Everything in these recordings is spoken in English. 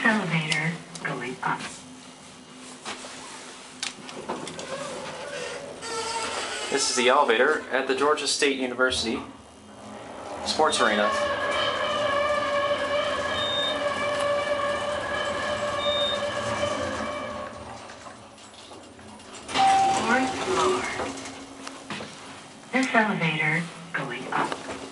elevator going up. This is the elevator at the Georgia State University Sports Arena. Fourth floor. This elevator going up.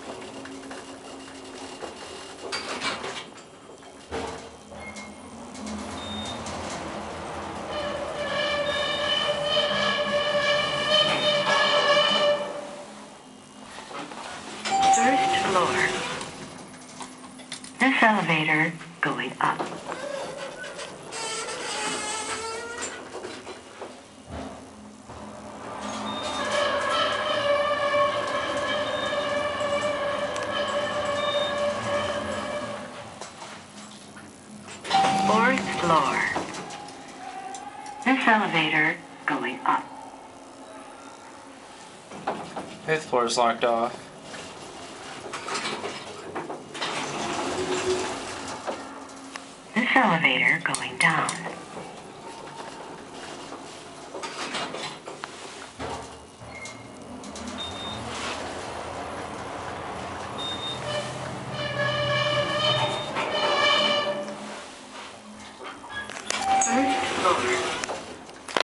First floor. This elevator going up. Fourth floor. This elevator going up. Fifth floor is locked off. This elevator going down.